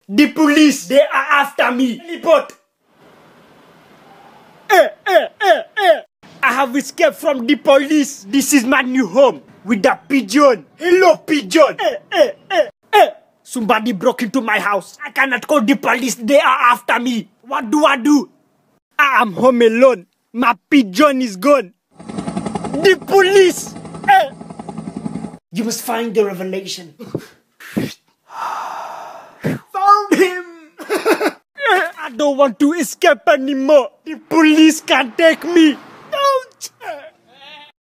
The police, they are after me. Report. I have escaped from the police. This is my new home with the pigeon. Hello, pigeon. Somebody broke into my house. I cannot call the police. They are after me. What do I do? I am home alone. My pigeon is gone. The police. You must find the revelation. Found him. I don't want to escape anymore. The police can't take me. Don't.